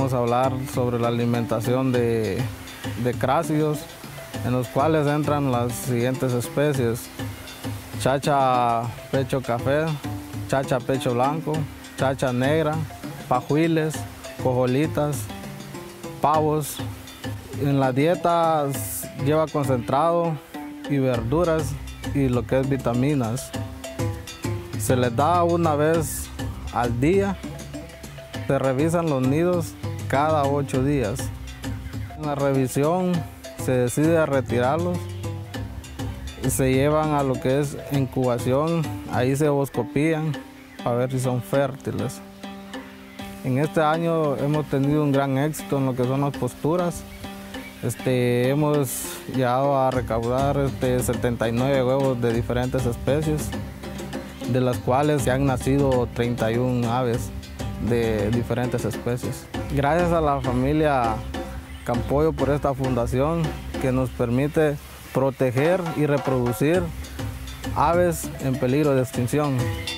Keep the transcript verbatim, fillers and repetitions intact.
vamos a hablar sobre la alimentación de, de crásidos, en los cuales entran las siguientes especies: chacha pecho café, chacha pecho blanco, chacha negra, pajuiles, cojolitas, pavos. En la dieta lleva concentrado y verduras y lo que es vitaminas. Se les da una vez al día. Se revisan los nidos cada ocho días. En la revisión se decide retirarlos y se llevan a lo que es incubación. Ahí se ovoscopían para ver si son fértiles. En este año hemos tenido un gran éxito en lo que son las posturas. Este, hemos llegado a recaudar este, setenta y nueve huevos de diferentes especies, de las cuales se han nacido treinta y una aves de diferentes especies. Gracias a la familia Campoyo por esta fundación que nos permite proteger y reproducir aves en peligro de extinción.